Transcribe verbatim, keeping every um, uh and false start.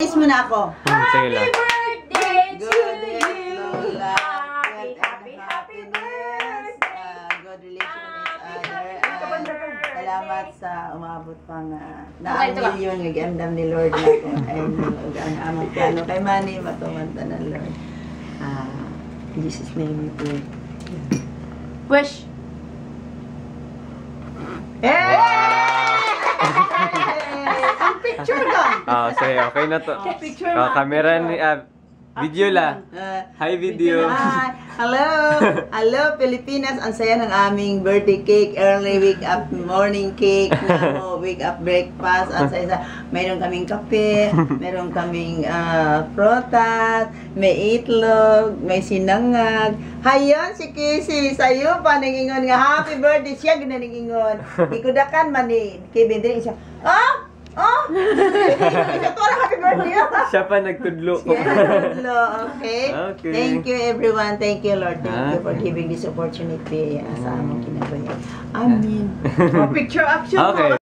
Kiss mo na ako. Sige lang. Happy birthday to Good you! Lola. Happy, Good happy, happy happiness. birthday! Uh, good relation with Happy, other. happy And birthday. salamat sa umabot pang uh, na Okay, ang ito ba? milyon nga giandam ni Lord na ko. Ayun ang among plano kay Manny matumanta ng Lord. Ah, in Jesus name we pray. Wish! Hey! Ang picture ka. Ah, sige, okay na to. Picture Ah, camera ni ah, video la. Uh, Hi video. Hi. Hello. Hello Pilipinas. Ang saya ng aming birthday cake, early wake up morning cake, na mo wake up breakfast. Ang saya sa mayroon kaming kape, mayroon kaming uh, protas, may itlog, may sinangag. Hayon si Kisi, sayo pa nangingon nga happy birthday siya ginaningingon. Ikudakan man ni Kibindri siya. Ah! Oh! Siya to happy birthday. Siya pa nagtudlo. Yes, okay. Okay. Thank you everyone. Thank you Lord. Thank you for Okay. giving this opportunity sa among kinabuhi. Amen. Picture action. Okay.